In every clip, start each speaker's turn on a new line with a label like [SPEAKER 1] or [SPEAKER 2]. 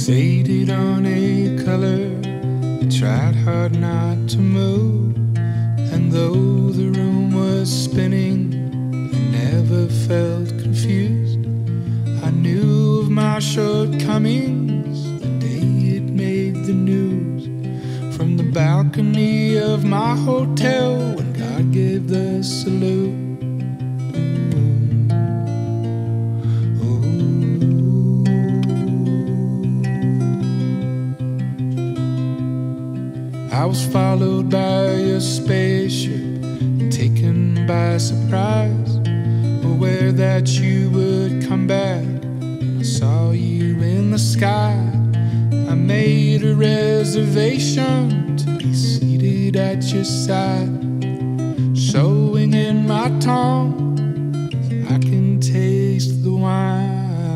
[SPEAKER 1] Fixated on a color, I tried hard not to move. And though the room was spinning, I never felt confused. I knew of my shortcomings the day it made the news. From the balcony of my hotel when God gave the salute. I was followed by a spaceship and taken by surprise, aware that you would come back. I saw you in the sky. I made a reservation to be seated at your side, showing in my tongue I can taste the wine.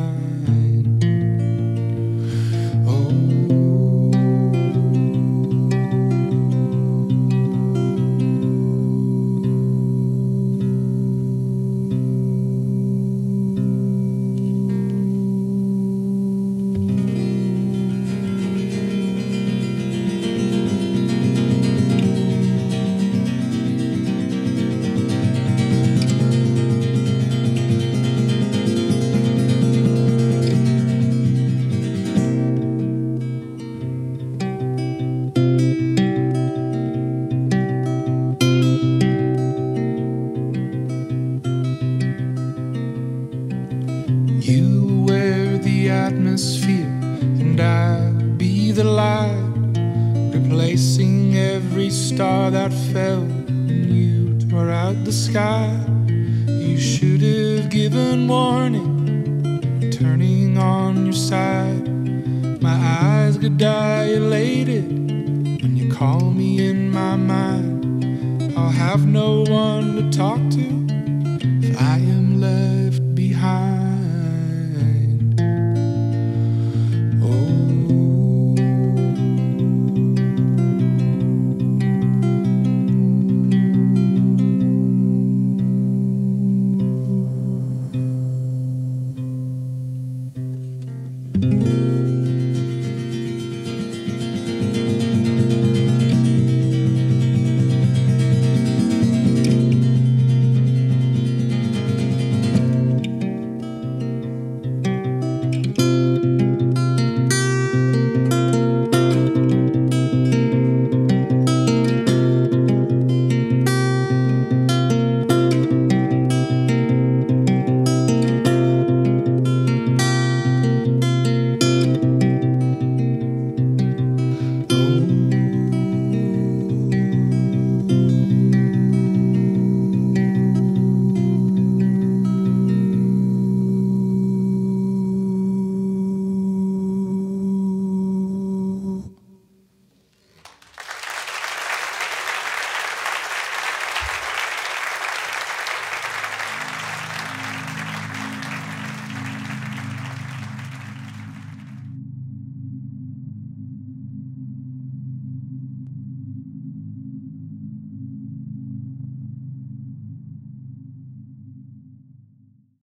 [SPEAKER 1] You wear the atmosphere, and I'll be the light, replacing every star that fell when you tore out the sky. You should have given warning, turning on your side. My eyes get dilated when you call me in my mind. I'll have no one to talk to